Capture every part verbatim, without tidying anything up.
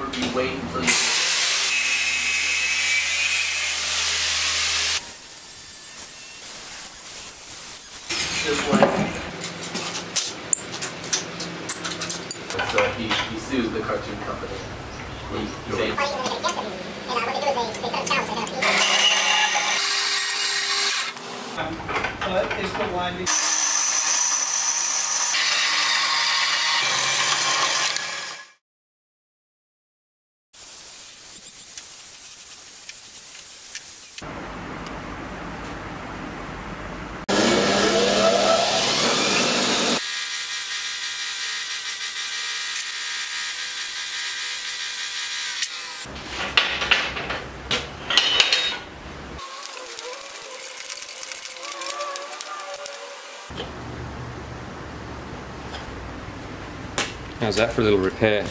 you wait until you... This way. So he, he sues the cartoon company. He's saying... But is the line... How's that for a little repair?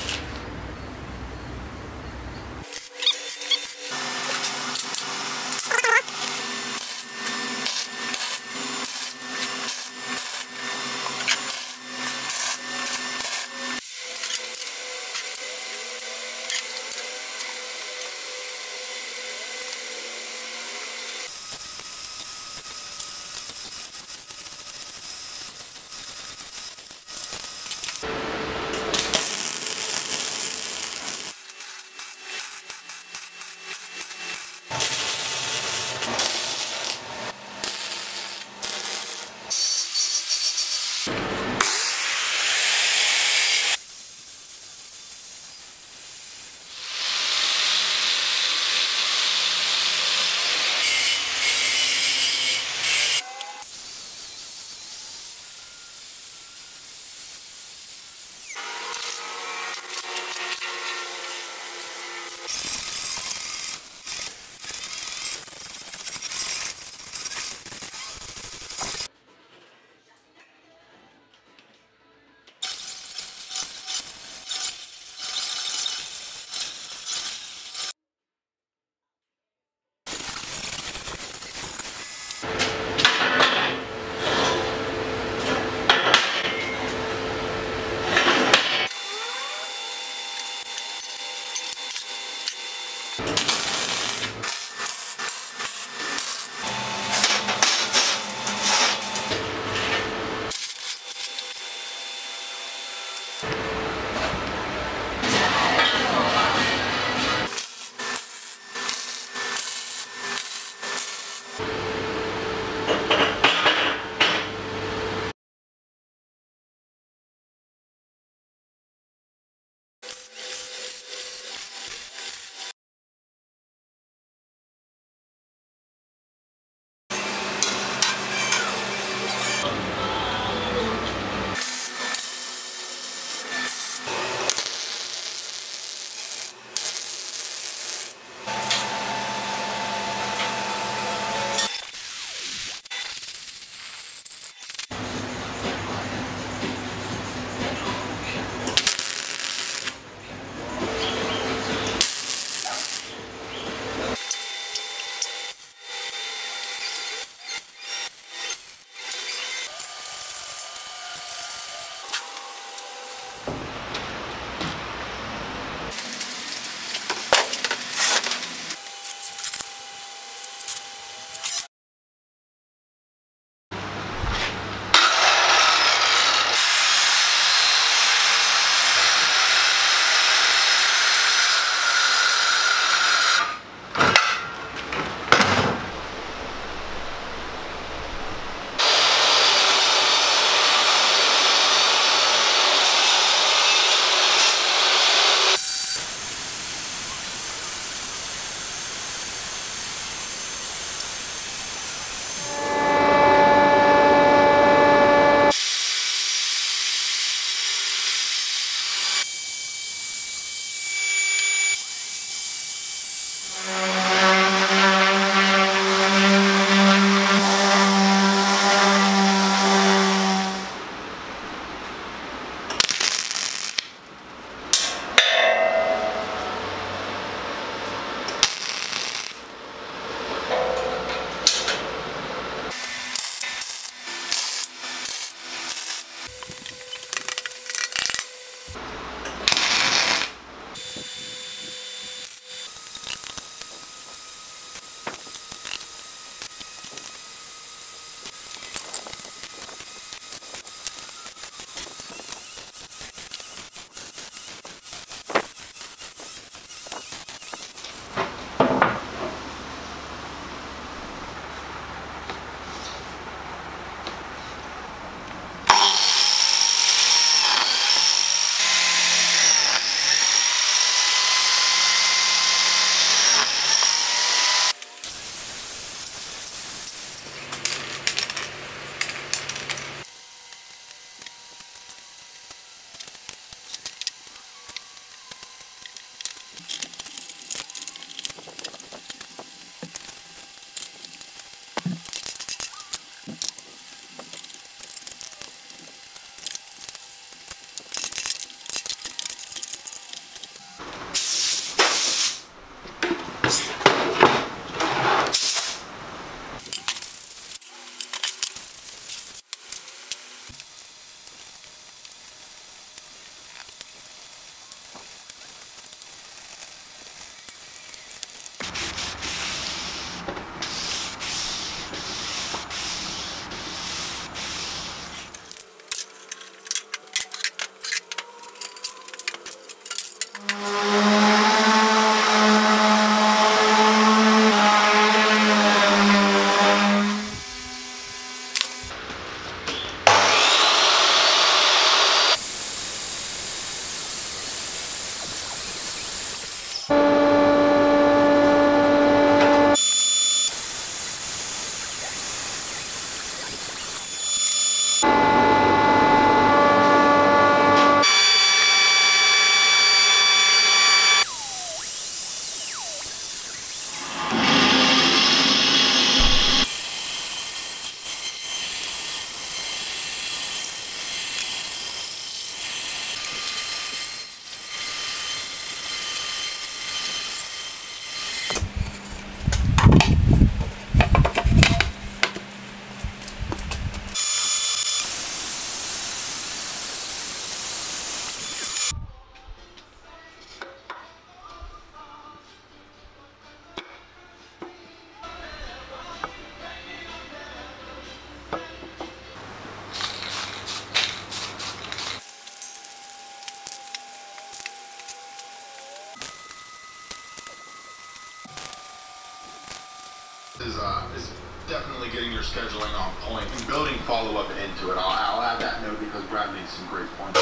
getting your scheduling on point and building follow-up into it. I'll, I'll add that note because Brad made some great points.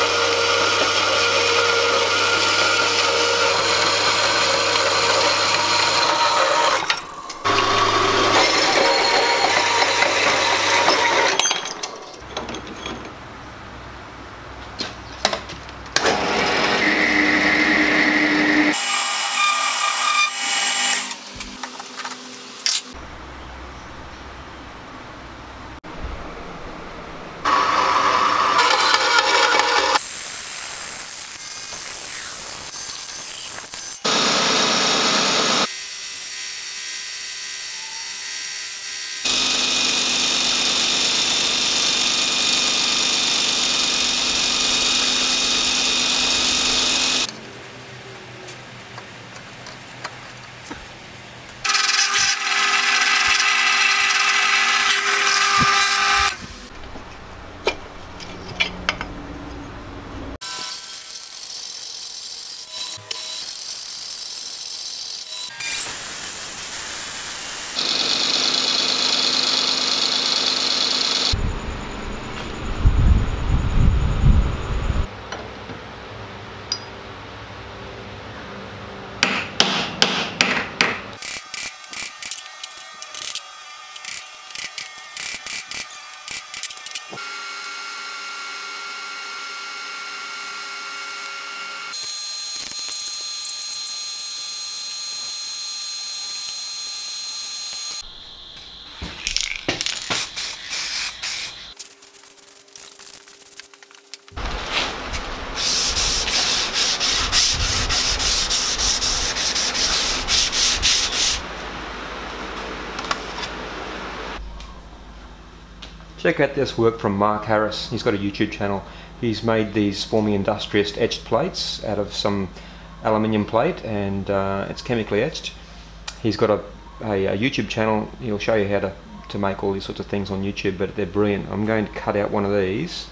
Check out this work from Mark Harris. He's got a YouTube channel. He's made these Forme Industrious etched plates out of some aluminium plate, and uh, it's chemically etched. He's got a, a, a YouTube channel. He'll show you how to, to make all these sorts of things on YouTube, but they're brilliant. I'm going to cut out one of these,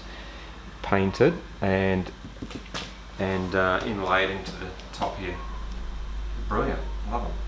paint it, and, and uh, inlay it into the top here. Brilliant, love them.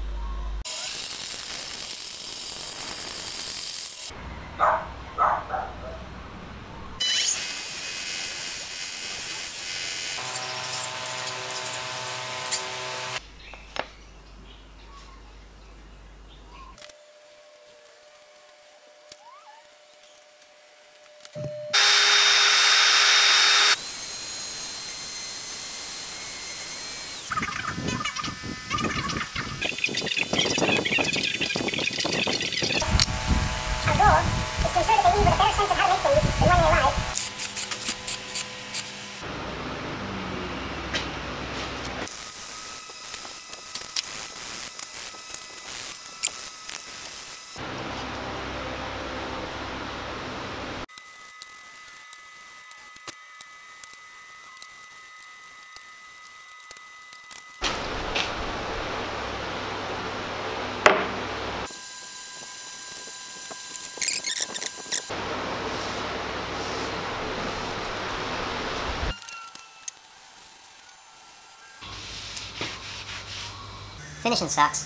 Finishing sucks.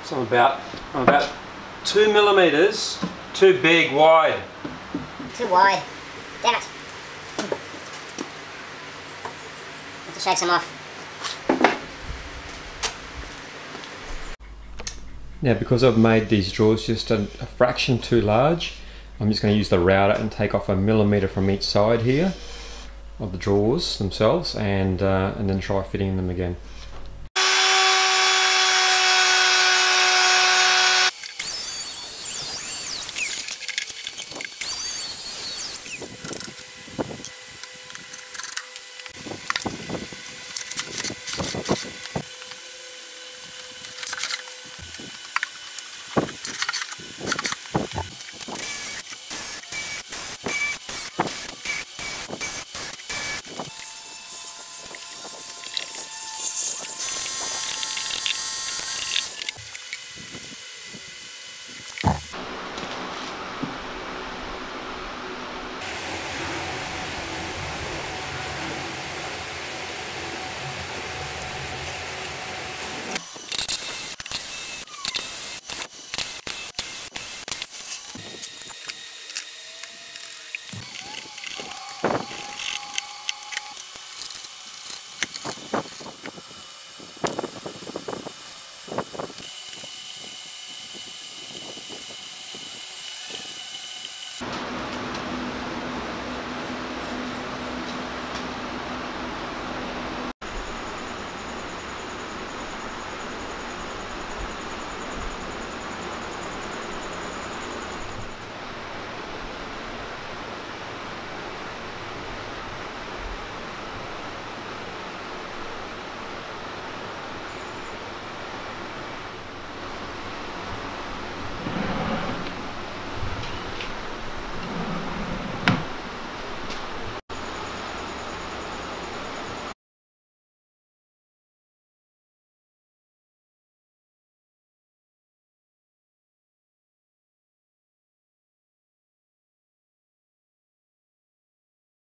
So I'm about, I'm about two millimeters too big wide. Too wide. Damn it. Have to shake some off. Now, because I've made these drawers just a, a fraction too large, I'm just going to use the router and take off a millimeter from each side here of the drawers themselves, and uh, and then try fitting them again.